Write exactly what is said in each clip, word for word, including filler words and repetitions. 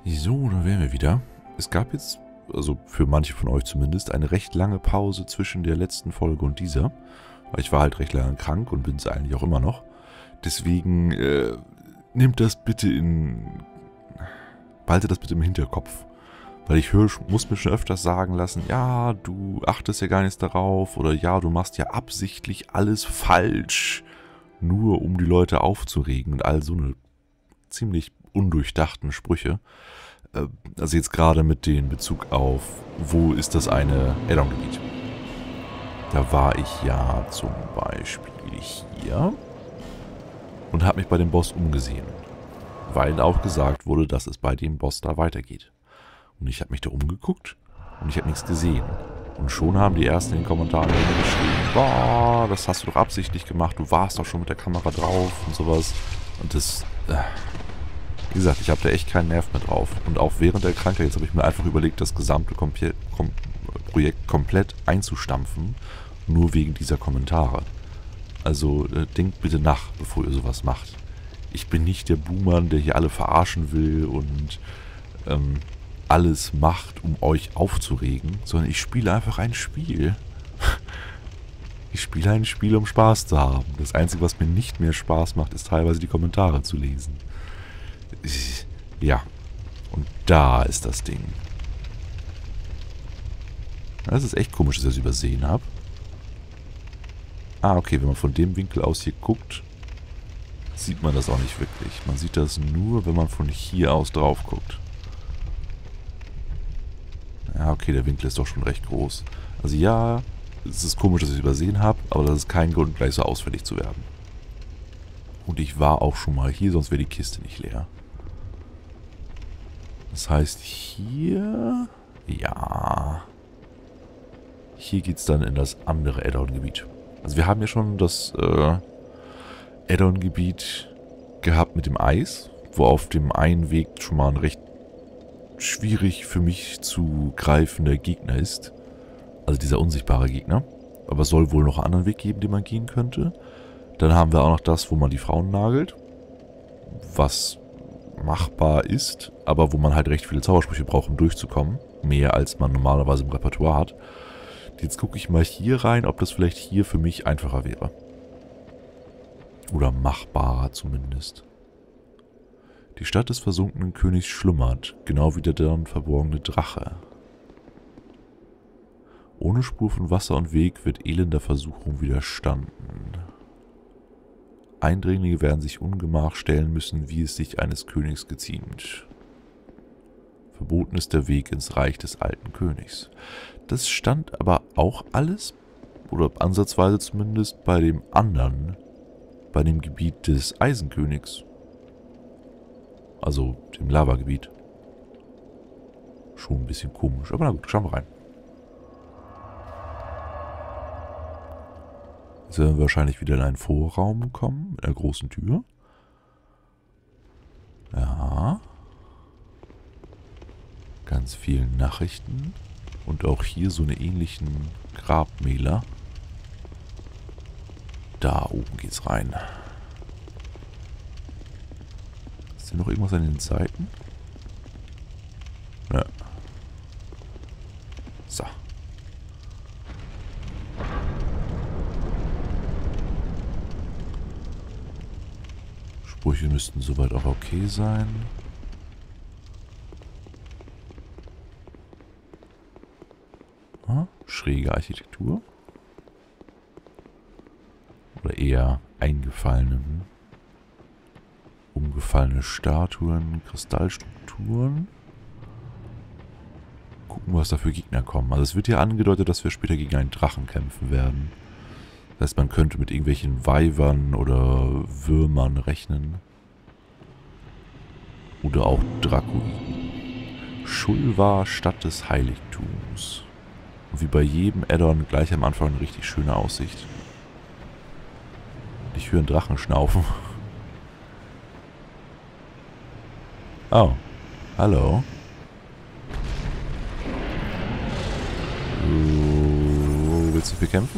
So, da wären wir wieder. Es gab jetzt, also für manche von euch zumindest, eine recht lange Pause zwischen der letzten Folge und dieser. Weil ich war halt recht lange krank und bin es eigentlich auch immer noch. Deswegen äh, nehmt das bitte in... Behaltet das bitte im Hinterkopf. Weil ich höre, muss mir schon öfters sagen lassen, ja, du achtest ja gar nichts darauf oder ja, du machst ja absichtlich alles falsch, nur um die Leute aufzuregen und all so eine ziemlich undurchdachten Sprüche. Also jetzt gerade mit dem Bezug auf, wo ist das eine Add-on-Gebiet? Da war ich ja zum Beispiel hier und habe mich bei dem Boss umgesehen, weil auch gesagt wurde, dass es bei dem Boss da weitergeht. Und ich habe mich da umgeguckt und ich habe nichts gesehen. Und schon haben die ersten in den Kommentaren geschrieben, boah, das hast du doch absichtlich gemacht, du warst doch schon mit der Kamera drauf und sowas. Und das, äh, wie gesagt, ich habe da echt keinen Nerv mehr drauf. Und auch während der Krankheit, jetzt habe ich mir einfach überlegt, das gesamte Komple kom Projekt komplett einzustampfen, nur wegen dieser Kommentare. Also äh, denkt bitte nach, bevor ihr sowas macht. Ich bin nicht der Boomer, der hier alle verarschen will und ähm, alles macht, um euch aufzuregen, sondern ich spiele einfach ein Spiel. Ich spiele ein Spiel, um Spaß zu haben. Das Einzige, was mir nicht mehr Spaß macht, ist teilweise die Kommentare zu lesen. Ja, und da ist das Ding. Das ist echt komisch, dass ich das übersehen habe. Ah, okay, wenn man von dem Winkel aus hier guckt, sieht man das auch nicht wirklich. Man sieht das nur, wenn man von hier aus drauf guckt. Ja, okay, der Winkel ist doch schon recht groß. Also ja, es ist komisch, dass ich es übersehen habe, aber das ist kein Grund, gleich so ausfällig zu werden. Und ich war auch schon mal hier, sonst wäre die Kiste nicht leer. Das heißt, hier... Ja... Hier geht es dann in das andere Add-on-Gebiet. Also wir haben ja schon das äh, Add-on-Gebiet gehabt mit dem Eis, wo auf dem einen Weg schon mal ein recht schwierig für mich zu greifender Gegner ist. Also dieser unsichtbare Gegner. Aber es soll wohl noch einen anderen Weg geben, den man gehen könnte. Dann haben wir auch noch das, wo man die Frauen nagelt. Was machbar ist, aber wo man halt recht viele Zaubersprüche braucht, um durchzukommen. Mehr als man normalerweise im Repertoire hat. Jetzt gucke ich mal hier rein, ob das vielleicht hier für mich einfacher wäre. Oder machbarer zumindest. Die Stadt des versunkenen Königs schlummert, genau wie der darin verborgene Drache. Ohne Spur von Wasser und Weg wird elender Versuchung widerstanden. Eindringlinge werden sich Ungemach stellen müssen, wie es sich eines Königs geziemt. Verboten ist der Weg ins Reich des alten Königs. Das stand aber auch alles, oder ansatzweise zumindest, bei dem anderen, bei dem Gebiet des Eisenkönigs. Also dem Lavagebiet. Schon ein bisschen komisch, aber na gut, schauen wir rein. Jetzt werden wir wahrscheinlich wieder in einen Vorraum kommen, mit einer großen Tür. Ja. Ganz vielen Nachrichten. Und auch hier so eine ähnlichen Grabmäler. Da oben geht's rein. Ist hier noch irgendwas an den Seiten? Ja. So. Sprüche müssten soweit auch okay sein. Schräge Architektur. Oder eher eingefallene, umgefallene Statuen, Kristallstrukturen. Gucken, was da für Gegner kommen. Also es wird hier angedeutet, dass wir später gegen einen Drachen kämpfen werden. Das heißt, man könnte mit irgendwelchen Weibern oder Würmern rechnen. Oder auch Drakoiden. Shulva, Stadt des Heiligtums. Und wie bei jedem Add-on gleich am Anfang eine richtig schöne Aussicht. Ich höre einen Drachen schnaufen. Oh. Hallo. Uh, willst du bekämpfen?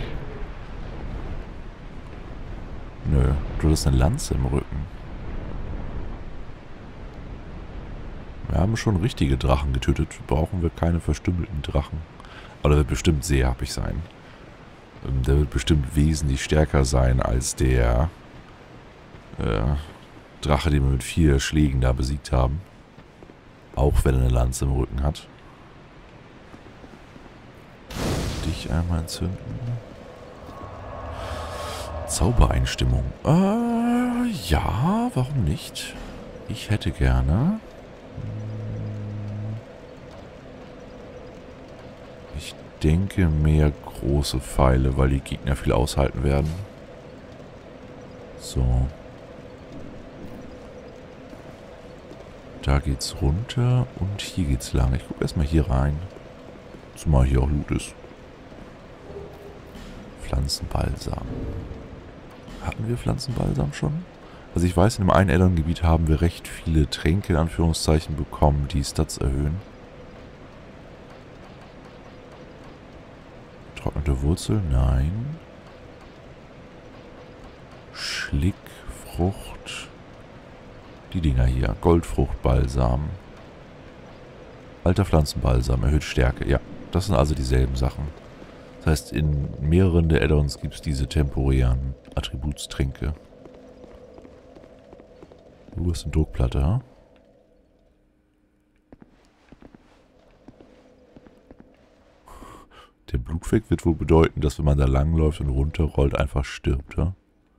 Nö, du hast eine Lanze im Rücken. haben schon richtige Drachen getötet. Brauchen wir keine verstümmelten Drachen. Aber der wird bestimmt sehr happig sein. Der wird bestimmt wesentlich stärker sein als der äh, Drache, den wir mit vier Schlägen da besiegt haben. Auch wenn er eine Lanze im Rücken hat. Dich einmal entzünden. Zaubereinstimmung. Äh, ja, warum nicht? Ich hätte gerne... Ich denke mehr große Pfeile, weil die Gegner viel aushalten werden. So. Da geht's runter und hier geht's lang. Ich gucke erstmal hier rein. Zumal hier auch Loot ist. Pflanzenbalsam. Hatten wir Pflanzenbalsam schon? Also ich weiß, in dem einen Addon-Gebiet haben wir recht viele Tränke in Anführungszeichen bekommen, die Stats erhöhen. Trocknete Wurzel? Nein. Schlickfrucht. Die Dinger hier. Goldfruchtbalsam. Alter Pflanzenbalsam. Erhöht Stärke. Ja, das sind also dieselben Sachen. Das heißt, in mehreren der Addons gibt es diese temporären Attributstränke. Du hast eine Druckplatte, ha? Der Blutfleck wird wohl bedeuten, dass wenn man da langläuft und runterrollt, einfach stirbt, ha?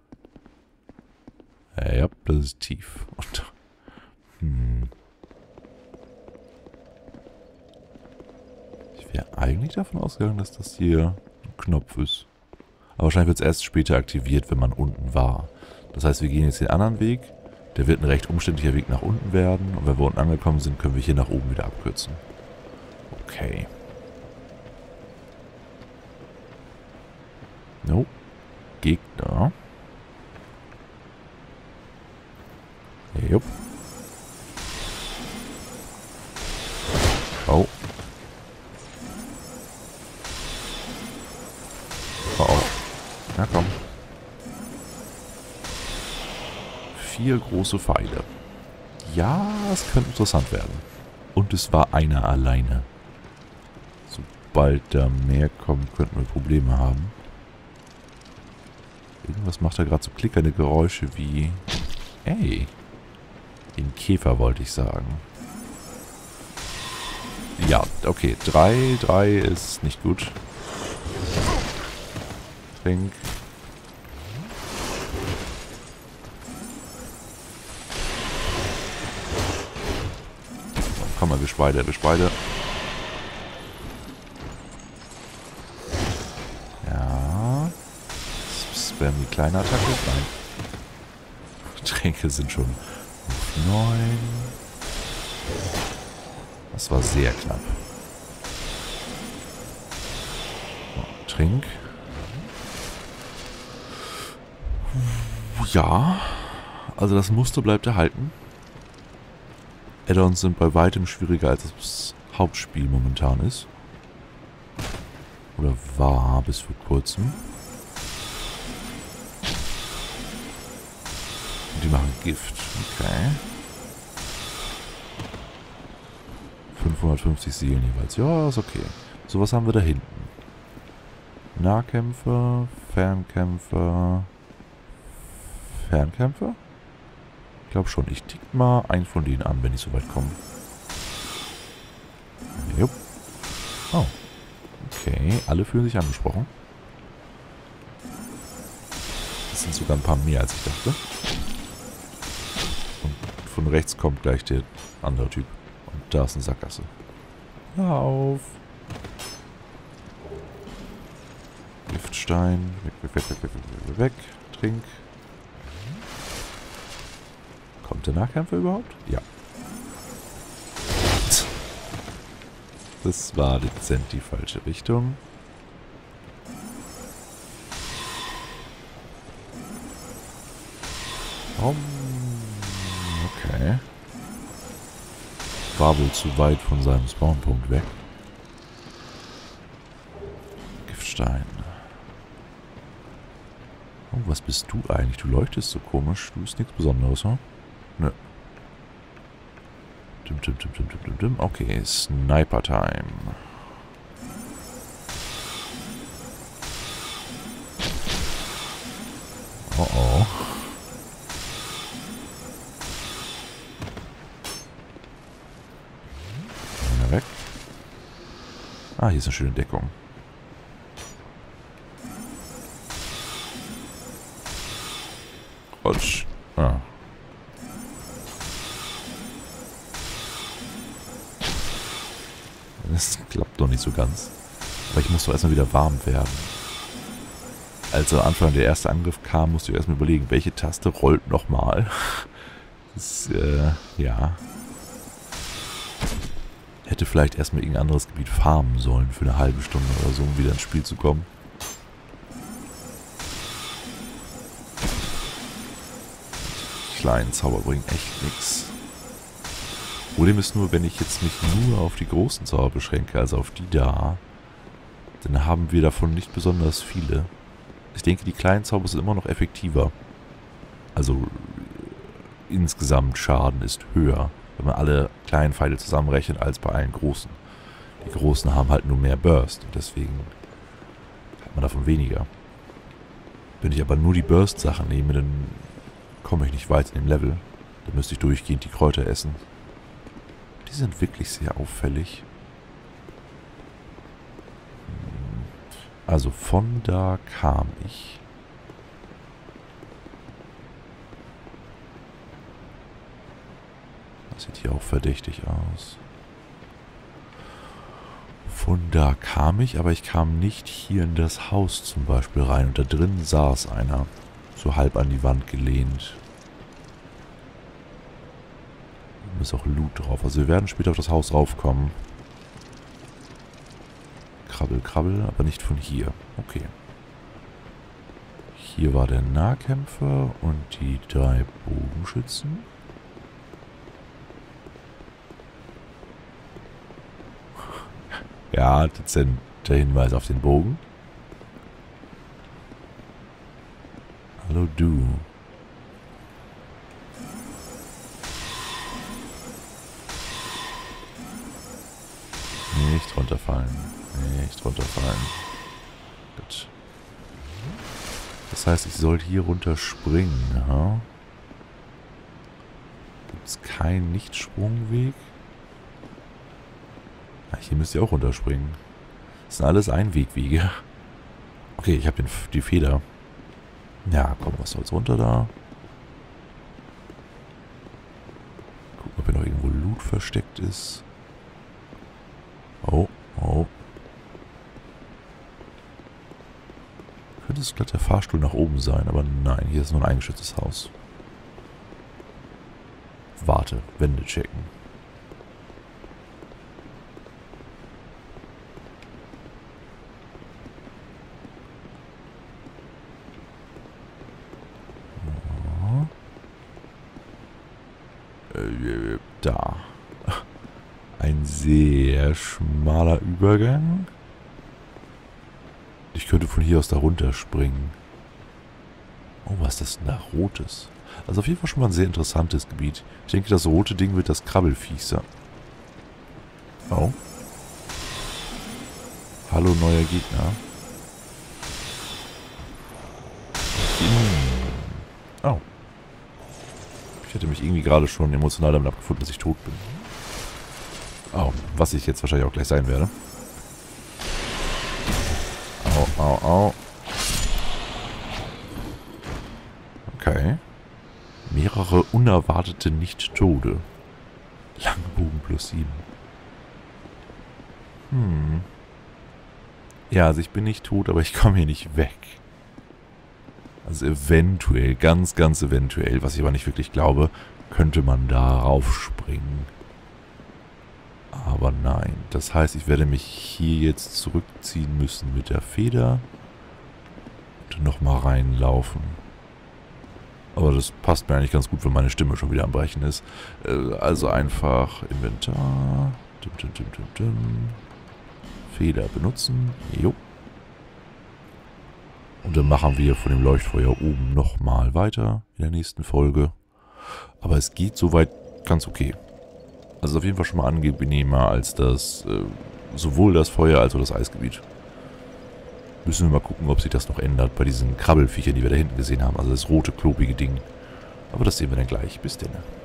Ja, das ist tief. Und, hm. Ich wäre eigentlich davon ausgegangen, dass das hier ein Knopf ist. Aber wahrscheinlich wird es erst später aktiviert, wenn man unten war. Das heißt, wir gehen jetzt den anderen Weg. Der wird ein recht umständlicher Weg nach unten werden. Und wenn wir unten angekommen sind, können wir hier nach oben wieder abkürzen. Okay. No. Gegner. Jupp. Oh. Oh oh. Na komm. Vier große Pfeile. Ja, es könnte interessant werden. Und es war einer alleine. Sobald da mehr kommen, könnten wir Probleme haben. Irgendwas macht da gerade so klickernde Geräusche wie... Ey. Den Käfer wollte ich sagen. Ja, okay. Drei, drei ist nicht gut. Trink. Komm mal, wir beide, wir beide. Ja. Spam die kleine Attacke. Nein. Tränke sind schon neun. Das war sehr knapp. So, Trink. Ja. Also das Muster bleibt erhalten. Addons sind bei weitem schwieriger, als das Hauptspiel momentan ist. Oder war bis vor kurzem. Und die machen Gift. Okay. fünfhundertfünfzig Seelen jeweils. Ja, ist okay. So, was haben wir da hinten? Nahkämpfer, Fernkämpfer, Fernkämpfer? Ich glaube schon. Ich tick mal einen von denen an, wenn ich so weit komme. Jupp. Oh. Okay, alle fühlen sich angesprochen. Das sind sogar ein paar mehr, als ich dachte. Und von rechts kommt gleich der andere Typ. Und da ist eine Sackgasse. Hör auf. Giftstein. Weg, weg, weg, weg, weg, weg, weg, weg. Trink. Kommt der Nahkämpfer überhaupt? Ja. Das war dezent die falsche Richtung. Um, okay. War wohl zu weit von seinem Spawnpunkt weg. Giftstein. Oh, was bist du eigentlich? Du leuchtest so komisch. Du bist nichts Besonderes, hm? Nö. Dim, dim, dim, dim, dim, dim, dim. Okay, Sniper Time. Oh oh. Einer weg. Ah, hier ist eine schöne Deckung. Rutsch. Ah. Das klappt doch nicht so ganz. Aber ich muss doch erstmal wieder warm werden. Als am Anfang der erste Angriff kam, musste ich erstmal überlegen, welche Taste rollt nochmal. Das, äh, ja. Hätte vielleicht erstmal irgendein anderes Gebiet farmen sollen für eine halbe Stunde oder so, um wieder ins Spiel zu kommen. Die kleinen Zauber bringen echt nichts. Problem ist nur, wenn ich jetzt mich nur auf die großen Zauber beschränke, also auf die da, dann haben wir davon nicht besonders viele. Ich denke, die kleinen Zauber sind immer noch effektiver. Also insgesamt Schaden ist höher, wenn man alle kleinen Pfeile zusammenrechnet, als bei allen großen. Die großen haben halt nur mehr Burst und deswegen hat man davon weniger. Wenn ich aber nur die Burst-Sachen nehme, dann komme ich nicht weit in dem Level. Dann müsste ich durchgehend die Kräuter essen. Die sind wirklich sehr auffällig. Also von da kam ich. Das sieht hier auch verdächtig aus. Von da kam ich, aber ich kam nicht hier in das Haus zum Beispiel rein. Und da drin saß einer, so halb an die Wand gelehnt. Da ist auch Loot drauf. Also wir werden später auf das Haus raufkommen. Krabbel, krabbel, aber nicht von hier. Okay. Hier war der Nahkämpfer und die drei Bogenschützen. Ja, dezenter Hinweis auf den Bogen. Hallo du. Nicht runterfallen. Nicht runterfallen. Gut. Das heißt, ich soll hier runter springen. Ja? Gibt es keinen Nicht-Sprungweg? Ja, hier müsst ihr auch runterspringen. Das sind alles Einwegwege. Okay, ich habe die Feder. Ja, komm, was soll's runter da? Gucken, ob hier noch irgendwo Loot versteckt ist. Oh, oh. Könnte es glatt der Fahrstuhl nach oben sein, aber nein, hier ist nur ein eingeschütztes Haus. Warte, Wände checken. Äh, da. Ein sehr schmaler Übergang. Ich könnte von hier aus da runterspringen. Oh, was ist das denn da? Rotes. Also auf jeden Fall schon mal ein sehr interessantes Gebiet. Ich denke, das rote Ding wird das Krabbelviech sein. Oh. Hallo, neuer Gegner. Oh. Ich hätte mich irgendwie gerade schon emotional damit abgefunden, dass ich tot bin. Oh, was ich jetzt wahrscheinlich auch gleich sein werde. Au, au, au. Okay. Mehrere unerwartete Nicht-Tode. Langbogen plus sieben. Hm. Ja, also ich bin nicht tot, aber ich komme hier nicht weg. Also eventuell, ganz, ganz eventuell, was ich aber nicht wirklich glaube, könnte man da raufspringen. Aber nein. Das heißt, ich werde mich hier jetzt zurückziehen müssen mit der Feder. Und nochmal reinlaufen. Aber das passt mir eigentlich ganz gut, wenn meine Stimme schon wieder am Brechen ist. Also einfach Inventar. Dim, dim, dim, dim, dim. Feder benutzen. Jo. Und dann machen wir von dem Leuchtfeuer oben nochmal weiter in der nächsten Folge. Aber es geht soweit ganz okay. Also auf jeden Fall schon mal angenehmer als das, äh, sowohl das Feuer als auch das Eisgebiet. Müssen wir mal gucken, ob sich das noch ändert bei diesen Krabbelfiechern, die wir da hinten gesehen haben. Also das rote, klobige Ding. Aber das sehen wir dann gleich. Bis denn.